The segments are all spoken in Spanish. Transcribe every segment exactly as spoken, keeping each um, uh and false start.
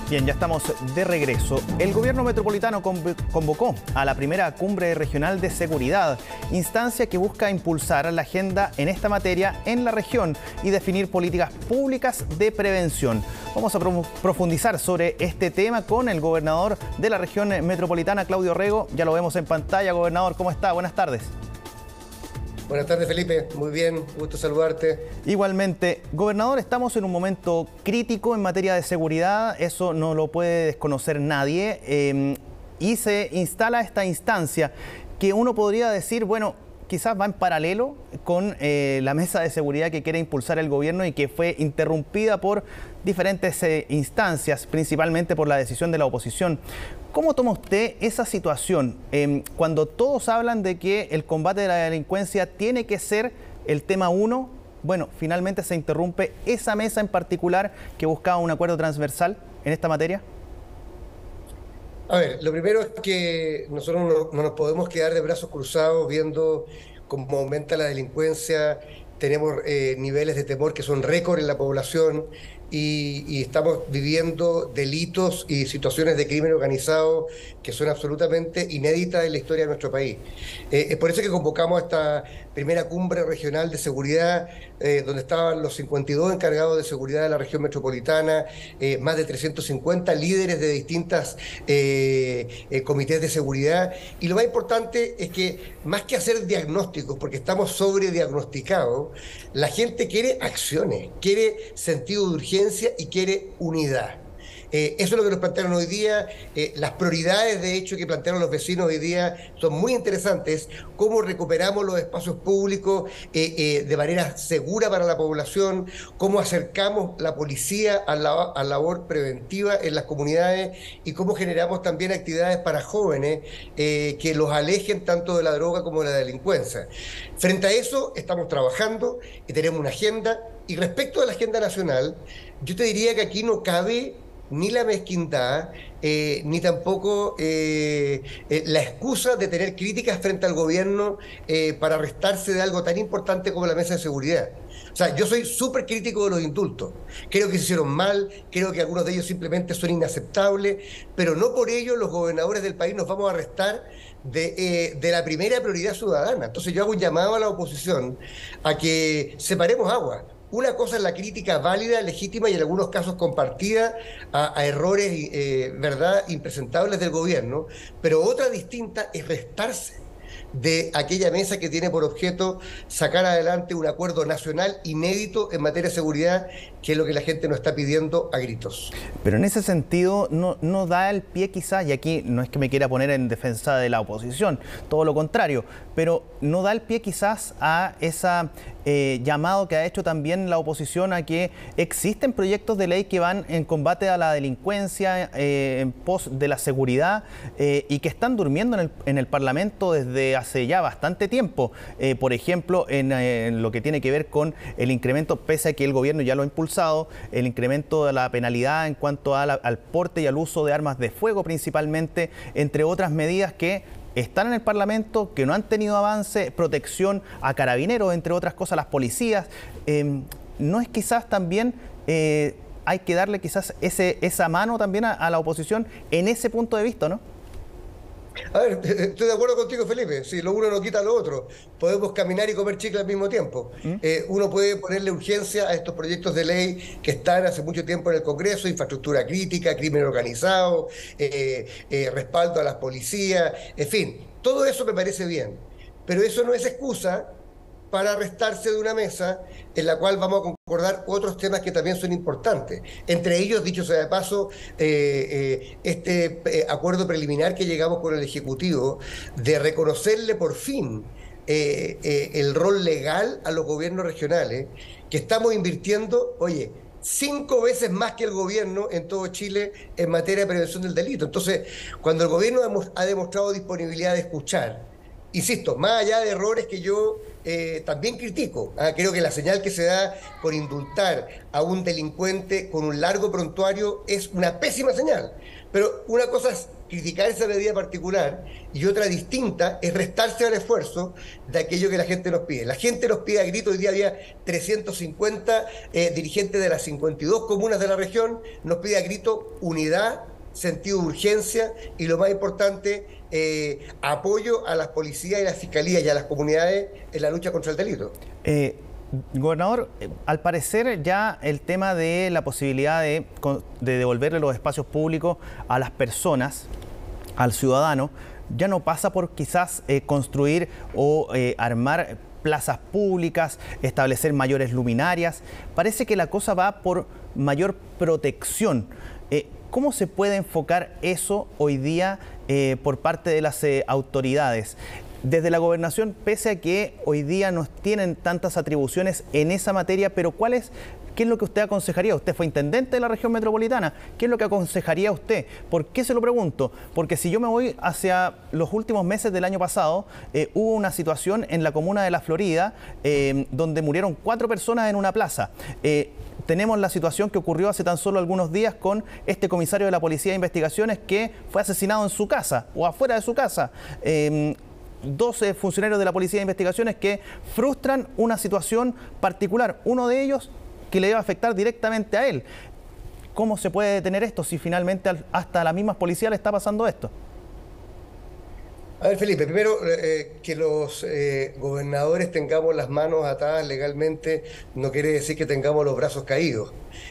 Bien, ya estamos de regreso. El gobierno metropolitano convocó a la primera cumbre regional de seguridad, instancia que busca impulsar la agenda en esta materia en la región y definir políticas públicas de prevención. Vamos a profundizar sobre este tema con el gobernador de la región metropolitana, Claudio Rego. Ya lo vemos en pantalla. Gobernador, ¿cómo está? Buenas tardes. Buenas tardes, Felipe. Muy bien, gusto saludarte. Igualmente. Gobernador, estamos en un momento crítico en materia de seguridad, eso no lo puede desconocer nadie, eh, y se instala esta instancia que uno podría decir, bueno, quizás va en paralelo con eh, la mesa de seguridad que quiere impulsar el gobierno y que fue interrumpida por diferentes eh, instancias, principalmente por la decisión de la oposición. ¿Cómo toma usted esa situación eh, cuando todos hablan de que el combate de la delincuencia tiene que ser el tema uno? Bueno, finalmente se interrumpe esa mesa en particular que buscaba un acuerdo transversal en esta materia. A ver, lo primero es que nosotros no, no nos podemos quedar de brazos cruzados viendo cómo aumenta la delincuencia. Tenemos eh, niveles de temor que son récord en la población y, y estamos viviendo delitos y situaciones de crimen organizado que son absolutamente inéditas en la historia de nuestro país. Eh, es por eso que convocamos a esta primera cumbre regional de seguridad, eh, donde estaban los cincuenta y dos encargados de seguridad de la región metropolitana, eh, más de trescientos cincuenta líderes de distintas eh, eh, comités de seguridad. Y lo más importante es que, más que hacer diagnósticos, porque estamos sobrediagnosticados, la gente quiere acciones, quiere sentido de urgencia y quiere unidad. Eh, eso es lo que nos plantearon hoy día. Eh, las prioridades, de hecho, que plantearon los vecinos hoy día son muy interesantes. Cómo recuperamos los espacios públicos eh, eh, de manera segura para la población, cómo acercamos la policía a la a labor preventiva en las comunidades y cómo generamos también actividades para jóvenes eh, que los alejen tanto de la droga como de la delincuencia. Frente a eso estamos trabajando y tenemos una agenda. Y respecto a la agenda nacional, yo te diría que aquí no cabe ni la mezquindad, eh, ni tampoco eh, eh, la excusa de tener críticas frente al gobierno eh, para restarse de algo tan importante como la mesa de seguridad. O sea, yo soy súper crítico de los indultos. Creo que se hicieron mal, creo que algunos de ellos simplemente son inaceptables, pero no por ello los gobernadores del país nos vamos a restar de, eh, de la primera prioridad ciudadana. Entonces yo hago un llamado a la oposición a que separemos aguas. Una cosa es la crítica válida, legítima y en algunos casos compartida a, a errores eh, verdad, impresentables del gobierno, pero otra distinta es restarse de aquella mesa que tiene por objeto sacar adelante un acuerdo nacional inédito en materia de seguridad, que es lo que la gente nos está pidiendo a gritos. Pero en ese sentido no, no da el pie quizás, y aquí no es que me quiera poner en defensa de la oposición, todo lo contrario, pero no da el pie quizás a ese eh, llamado que ha hecho también la oposición a que existen proyectos de ley que van en combate a la delincuencia, eh, en pos de la seguridad, eh, y que están durmiendo en el, en el Parlamento desde hace ya bastante tiempo. Eh, por ejemplo, en, eh, en lo que tiene que ver con el incremento, pese a que el gobierno ya lo ha impulsado, el incremento de la penalidad en cuanto a la, al porte y al uso de armas de fuego principalmente, entre otras medidas que están en el Parlamento, que no han tenido avance, protección a carabineros, entre otras cosas, las policías. Eh, ¿No es quizás también, eh, hay que darle quizás ese, esa mano también a, a la oposición en ese punto de vista, ¿no? A ver, estoy de acuerdo contigo, Felipe. Si lo uno no quita lo otro, podemos caminar y comer chicle al mismo tiempo. ¿Mm? Eh, uno puede ponerle urgencia a estos proyectos de ley que están hace mucho tiempo en el Congreso: infraestructura crítica, crimen organizado, eh, eh, respaldo a las policías, en fin, todo eso me parece bien. Pero eso no es excusa para restarse de una mesa en la cual vamos a concordar otros temas que también son importantes. Entre ellos, dicho sea de paso, eh, eh, este eh, acuerdo preliminar que llegamos con el Ejecutivo de reconocerle por fin eh, eh, el rol legal a los gobiernos regionales, que estamos invirtiendo, oye, cinco veces más que el gobierno en todo Chile en materia de prevención del delito. Entonces, cuando el gobierno ha demostrado disponibilidad de escuchar, insisto, más allá de errores que yo eh, también critico. ¿ah? Creo que la señal que se da por indultar a un delincuente con un largo prontuario es una pésima señal. Pero una cosa es criticar esa medida particular y otra distinta es restarse al esfuerzo de aquello que la gente nos pide. La gente nos pide a grito, hoy día había trescientos cincuenta eh, dirigentes de las cincuenta y dos comunas de la región, nos pide a grito unidad, sentido de urgencia y lo más importante, eh, apoyo a las policías y las fiscalías y a las comunidades en la lucha contra el delito. Eh... Gobernador, al parecer ya el tema de la posibilidad de, de devolverle los espacios públicos a las personas, al ciudadano, ya no pasa por quizás eh, construir o eh, armar plazas públicas, establecer mayores luminarias. Parece que la cosa va por mayor protección. Eh, ¿Cómo se puede enfocar eso hoy día eh, por parte de las eh, autoridades? Desde la gobernación, pese a que hoy día no tienen tantas atribuciones en esa materia, pero ¿cuál es, qué es lo que usted aconsejaría? Usted fue intendente de la región metropolitana. ¿Qué es lo que aconsejaría usted? ¿Por qué se lo pregunto? Porque si yo me voy hacia los últimos meses del año pasado, eh, hubo una situación en la comuna de La Florida eh, donde murieron cuatro personas en una plaza. Eh, Tenemos la situación que ocurrió hace tan solo algunos días con este comisario de la Policía de Investigaciones que fue asesinado en su casa o afuera de su casa. Eh, doce funcionarios de la Policía de Investigaciones que frustran una situación particular, uno de ellos que le debe afectar directamente a él. ¿Cómo se puede detener esto si finalmente hasta a las mismas policías le está pasando esto? A ver, Felipe, primero, eh, que los eh, gobernadores tengamos las manos atadas legalmente no quiere decir que tengamos los brazos caídos.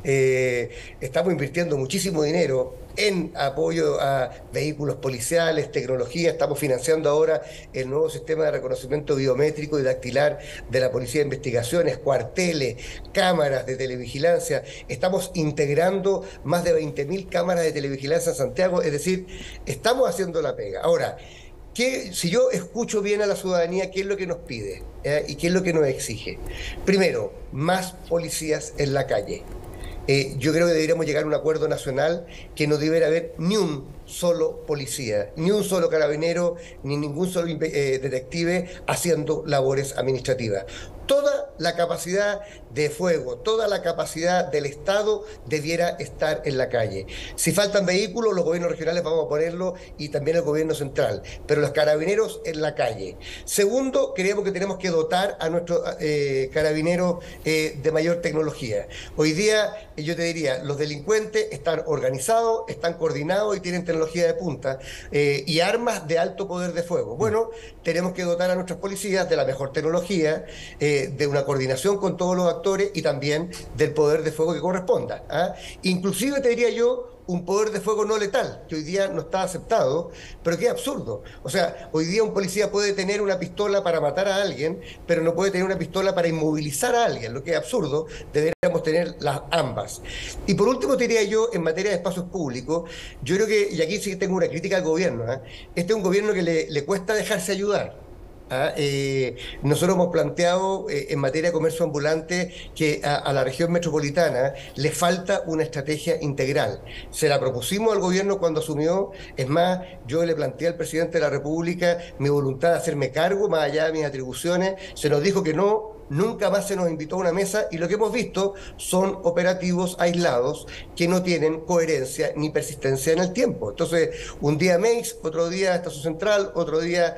Eh, estamos invirtiendo muchísimo dinero en apoyo a vehículos policiales, tecnología. Estamos financiando ahora el nuevo sistema de reconocimiento biométrico y dactilar de la Policía de Investigaciones, cuarteles, cámaras de televigilancia. Estamos integrando más de veinte mil cámaras de televigilancia en Santiago. Es decir, estamos haciendo la pega. Ahora, ¿qué, si yo escucho bien a la ciudadanía, ¿qué es lo que nos pide? ¿Eh? ¿Y qué es lo que nos exige? Primero, más policías en la calle. Eh, yo creo que deberíamos llegar a un acuerdo nacional que no debiera haber ni un solo policía, ni un solo carabinero, ni ningún solo eh, detective haciendo labores administrativas. Toda la capacidad de fuego, toda la capacidad del Estado debiera estar en la calle. Si faltan vehículos, los gobiernos regionales vamos a ponerlo y también el gobierno central, pero los carabineros en la calle. Segundo, creemos que tenemos que dotar a nuestros eh, carabineros eh, de mayor tecnología. Hoy día, yo te diría, los delincuentes están organizados, están coordinados y tienen tecnología de punta eh, y armas de alto poder de fuego. Bueno, tenemos que dotar a nuestras policías de la mejor tecnología, eh, de una coordinación con todos los actores y también del poder de fuego que corresponda. ¿ah? Inclusive te diría yo, un poder de fuego no letal, que hoy día no está aceptado, pero que es absurdo. O sea, hoy día un policía puede tener una pistola para matar a alguien, pero no puede tener una pistola para inmovilizar a alguien, lo que es absurdo. Deberíamos tener las ambas. Y por último te diría yo, en materia de espacios públicos, yo creo que, y aquí sí tengo una crítica al gobierno, ¿eh? este es un gobierno que le, le cuesta dejarse ayudar. ¿Ah? Eh, nosotros hemos planteado eh, en materia de comercio ambulante que a, a la región metropolitana le falta una estrategia integral. Se la propusimos al gobierno cuando asumió, es más, yo le planteé al presidente de la República mi voluntad de hacerme cargo, más allá de mis atribuciones, se nos dijo que no. Nunca más se nos invitó a una mesa y lo que hemos visto son operativos aislados que no tienen coherencia ni persistencia en el tiempo. Entonces, un día M E I S, otro día Estación Central, otro día,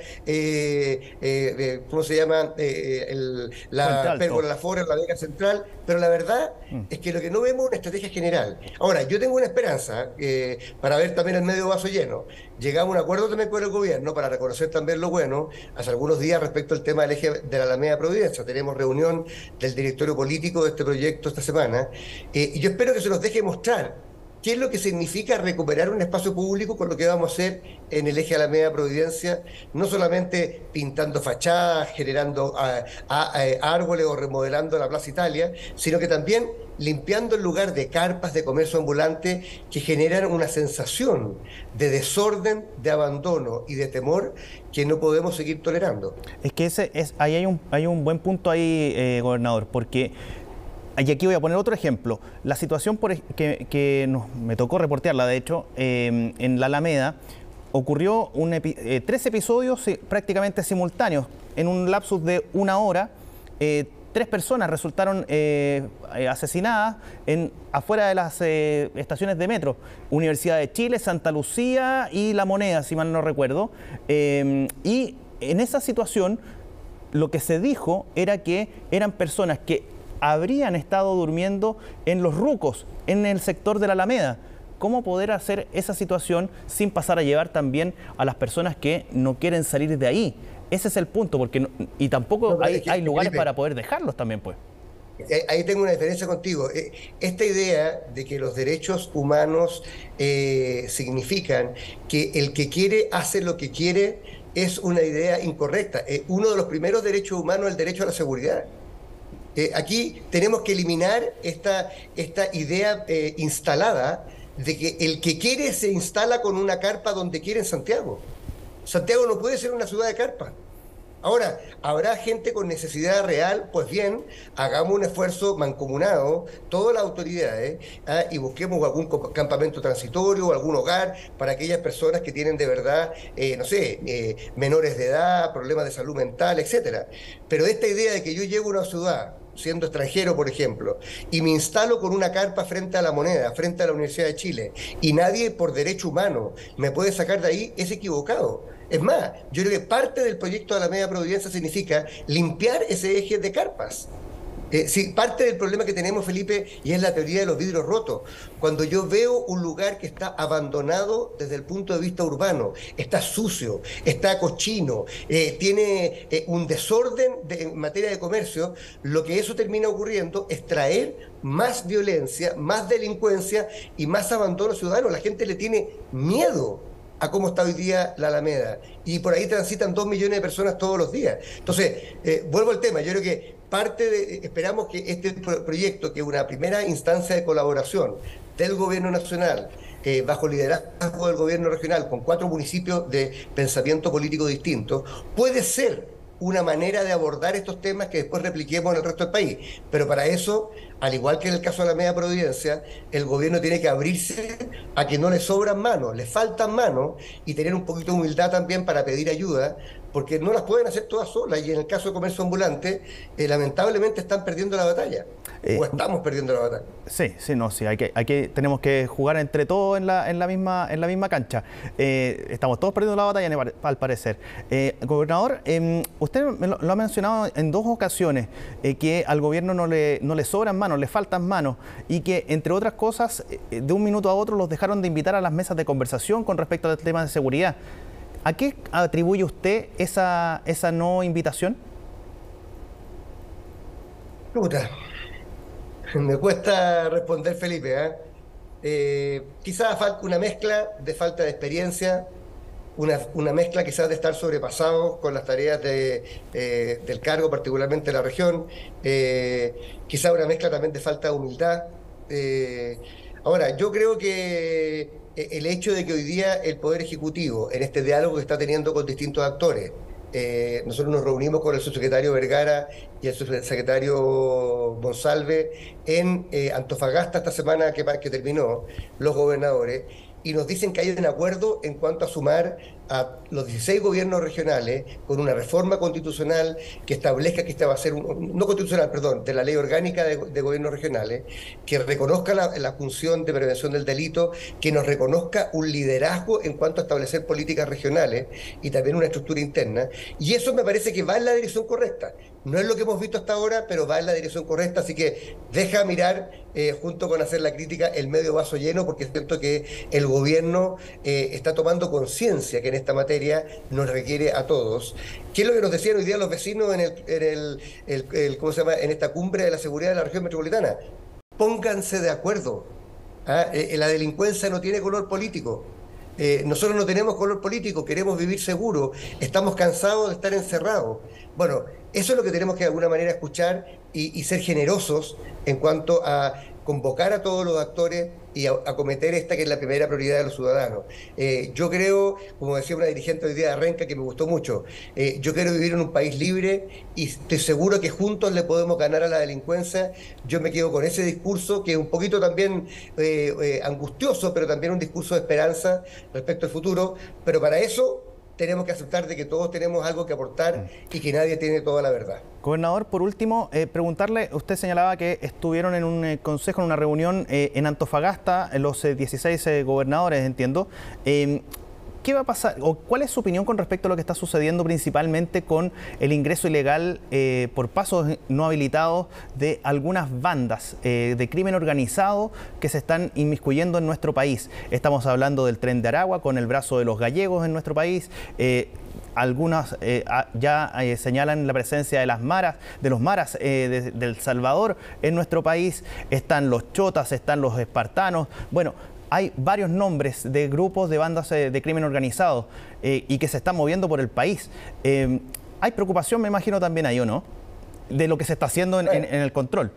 eh, eh, eh, ¿cómo se llama? Eh, el, la Pérgola La Fora, la Vega Central, pero la verdad mm. es que lo que no vemos es una estrategia general. Ahora, yo tengo una esperanza eh, para ver también el medio vaso lleno. Llegamos a un acuerdo también con el gobierno para reconocer también lo bueno hace algunos días respecto al tema del eje de la Alameda Providencia. Tenemos reunión del directorio político de este proyecto esta semana eh, y yo espero que se nos deje mostrar qué es lo que significa recuperar un espacio público con lo que vamos a hacer en el eje Alameda Providencia, no solamente pintando fachadas, generando a, a, a árboles o remodelando la Plaza Italia, sino que también limpiando el lugar de carpas de comercio ambulante que generan una sensación de desorden, de abandono y de temor que no podemos seguir tolerando. Es que ese es ahí hay un, hay un buen punto ahí, eh, gobernador, porque... Y aquí voy a poner otro ejemplo. La situación por, que, que nos, me tocó reportearla, de hecho, eh, en la Alameda, ocurrió un epi, eh, tres episodios eh, prácticamente simultáneos en un lapsus de una hora, eh, tres personas resultaron eh, asesinadas en, afuera de las eh, estaciones de metro. Universidad de Chile, Santa Lucía y La Moneda, si mal no recuerdo. Eh, y en esa situación, lo que se dijo era que eran personas que habrían estado durmiendo en los rucos, en el sector de la Alameda. ¿Cómo poder hacer esa situación sin pasar a llevar también a las personas que no quieren salir de ahí? Ese es el punto, porque no, y tampoco no, hay, es que, hay lugares Felipe, para poder dejarlos también, pues. Ahí tengo una diferencia contigo. Esta idea de que los derechos humanos eh, significan que el que quiere hace lo que quiere es una idea incorrecta. Eh, uno de los primeros derechos humanos es el derecho a la seguridad. Eh, aquí tenemos que eliminar esta, esta idea eh, instalada de que el que quiere se instala con una carpa donde quiere en Santiago. Santiago no puede ser una ciudad de carpa. Ahora, ¿habrá gente con necesidad real? Pues bien, hagamos un esfuerzo mancomunado, todas las autoridades, ¿eh? y busquemos algún campamento transitorio o algún hogar para aquellas personas que tienen de verdad, eh, no sé, eh, menores de edad, problemas de salud mental, etcétera. Pero esta idea de que yo llego a una ciudad, siendo extranjero, por ejemplo, y me instalo con una carpa frente a La Moneda, frente a la Universidad de Chile, y nadie por derecho humano me puede sacar de ahí, es equivocado. Es más, yo creo que parte del proyecto de Alameda Providencia significa limpiar ese eje de carpas. Eh, sí, parte del problema que tenemos, Felipe, y es la teoría de los vidrios rotos. Cuando yo veo un lugar que está abandonado desde el punto de vista urbano, está sucio, está cochino, eh, tiene eh, un desorden de, en materia de comercio, lo que eso termina ocurriendo es traer más violencia, más delincuencia y más abandono ciudadano. La gente le tiene miedo a cómo está hoy día la Alameda. Y por ahí transitan dos millones de personas todos los días. Entonces, eh, vuelvo al tema. Yo creo que parte de, esperamos que este proyecto, que es una primera instancia de colaboración del gobierno nacional, eh, bajo liderazgo del gobierno regional, con cuatro municipios de pensamiento político distinto, puede ser una manera de abordar estos temas que después repliquemos en el resto del país. Pero para eso, al igual que en el caso de la Alameda Providencia, el gobierno tiene que abrirse a que no le sobran manos, le faltan manos, y tener un poquito de humildad también para pedir ayuda, porque no las pueden hacer todas solas, y en el caso de comercio ambulante, eh, lamentablemente están perdiendo la batalla, eh, o estamos perdiendo la batalla. Sí, sí, no, sí, hay que, hay que, tenemos que jugar entre todos en la, en la, misma, en la misma cancha. Eh, estamos todos perdiendo la batalla, al parecer. Eh, gobernador, eh, usted me lo, lo ha mencionado en dos ocasiones, eh, que al gobierno no le, no le sobran manos, le faltan manos, y que, entre otras cosas, eh, de un minuto a otro los dejaron de invitar a las mesas de conversación con respecto al tema de seguridad. ¿A qué atribuye usted esa, esa no invitación? Puta, me cuesta responder, Felipe. ¿eh? Eh, quizás falta una mezcla de falta de experiencia, una, una mezcla quizás de estar sobrepasados con las tareas de, eh, del cargo, particularmente de la región, eh, quizás una mezcla también de falta de humildad. Eh, ahora, yo creo que el hecho de que hoy día el Poder Ejecutivo, en este diálogo que está teniendo con distintos actores, eh, nosotros nos reunimos con el subsecretario Vergara y el subsecretario Monsalve en eh, Antofagasta esta semana que, que terminó, los gobernadores, y nos dicen que hay un acuerdo en cuanto a sumar a los dieciséis gobiernos regionales con una reforma constitucional que establezca que esta va a ser, un, no constitucional, perdón, de la ley orgánica de, de gobiernos regionales, que reconozca la, la función de prevención del delito, que nos reconozca un liderazgo en cuanto a establecer políticas regionales y también una estructura interna. Y eso me parece que va en la dirección correcta. No es lo que hemos visto hasta ahora, pero va en la dirección correcta, así que deja mirar, eh, junto con hacer la crítica, el medio vaso lleno, porque siento que el gobierno eh, está tomando conciencia que en esta materia nos requiere a todos. ¿Qué es lo que nos decían hoy día los vecinos en, el, en, el, el, el, ¿cómo se llama? En esta cumbre de la seguridad de la región metropolitana? Pónganse de acuerdo. ¿Ah? Eh, la delincuencia no tiene color político. Eh, nosotros no tenemos color político, queremos vivir seguros, estamos cansados de estar encerrados. Bueno, eso es lo que tenemos que de alguna manera escuchar y, y ser generosos en cuanto a convocar a todos los actores y a, acometer esta que es la primera prioridad de los ciudadanos. Eh, yo creo, como decía una dirigente hoy día de Renca que me gustó mucho, eh, yo quiero vivir en un país libre y estoy seguro que juntos le podemos ganar a la delincuencia. Yo me quedo con ese discurso que es un poquito también eh, eh, angustioso, pero también un discurso de esperanza respecto al futuro, pero para eso tenemos que aceptar de que todos tenemos algo que aportar y que nadie tiene toda la verdad. Gobernador, por último, eh, preguntarle, usted señalaba que estuvieron en un eh, consejo, en una reunión eh, en Antofagasta, los eh, dieciséis eh, gobernadores, entiendo. Eh, ¿Qué va a pasar o cuál es su opinión con respecto a lo que está sucediendo principalmente con el ingreso ilegal eh, por pasos no habilitados de algunas bandas eh, de crimen organizado que se están inmiscuyendo en nuestro país? Estamos hablando del Tren de Aragua con el brazo de los gallegos en nuestro país. Eh, Algunas eh, ya eh, señalan la presencia de las maras, de los maras eh, de, de El Salvador en nuestro país. Están los chotas, están los espartanos. Bueno, hay varios nombres de grupos de bandas eh, de crimen organizado eh, y que se están moviendo por el país. Eh, hay preocupación, me imagino, también ahí, ¿o no? De lo que se está haciendo en, en, en el control.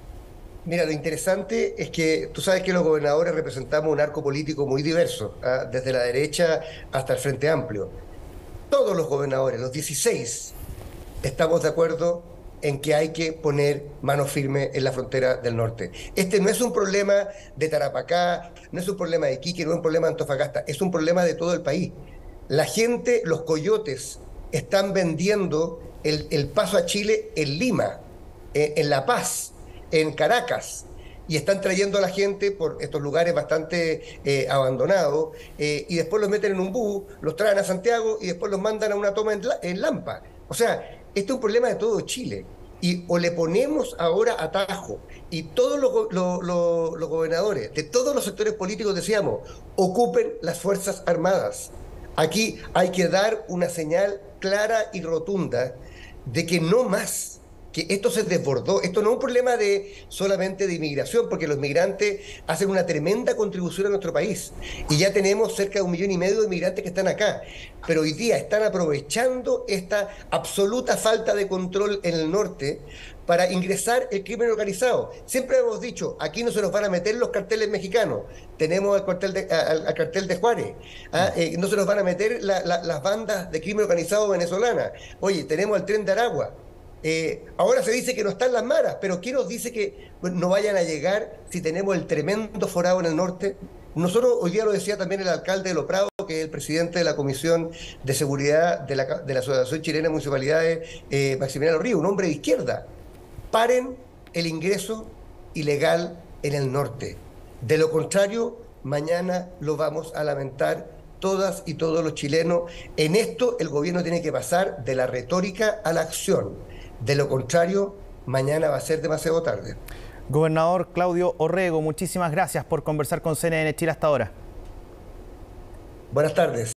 Mira, lo interesante es que tú sabes que los gobernadores representamos un arco político muy diverso, ¿ah? Desde la derecha hasta el Frente Amplio. Todos los gobernadores, los dieciséis, estamos de acuerdo en que hay que poner mano firme en la frontera del norte. Este no es un problema de Tarapacá, no es un problema de Iquique, no es un problema de Antofagasta, es un problema de todo el país. La gente, los coyotes, están vendiendo el, el paso a Chile en Lima, en, en La Paz, en Caracas, y están trayendo a la gente por estos lugares bastante eh, abandonados, eh, y después los meten en un bus, los traen a Santiago y después los mandan a una toma en, en Lampa. O sea, este es un problema de todo Chile. Y o le ponemos ahora atajo, y todos los, los, los, los gobernadores de todos los sectores políticos decíamos, ocupen las Fuerzas Armadas. Aquí hay que dar una señal clara y rotunda de que no más, que esto se desbordó. Esto no es un problema de solamente de inmigración, porque los migrantes hacen una tremenda contribución a nuestro país. Y ya tenemos cerca de un millón y medio de migrantes que están acá. Pero hoy día están aprovechando esta absoluta falta de control en el norte para ingresar el crimen organizado. Siempre hemos dicho, aquí no se nos van a meter los carteles mexicanos. Tenemos al cartel de, al, al cartel de Juárez. ¿Ah? Eh, no se nos van a meter la, la, las bandas de crimen organizado venezolanas. Oye, tenemos el Tren de Aragua. Eh, ahora se dice que no están las maras, pero ¿quién nos dice que no vayan a llegar si tenemos el tremendo forado en el norte? Nosotros, hoy día lo decía también el alcalde de Lo Prado, que es el presidente de la Comisión de Seguridad de la, de la Asociación Chilena de Municipalidades, eh, Maximiliano Río, un hombre de izquierda. Paren el ingreso ilegal en el norte. De lo contrario, mañana lo vamos a lamentar todas y todos los chilenos. En esto el gobierno tiene que pasar de la retórica a la acción. De lo contrario, mañana va a ser demasiado tarde. Gobernador Claudio Orrego, muchísimas gracias por conversar con C N N Chile hasta ahora. Buenas tardes.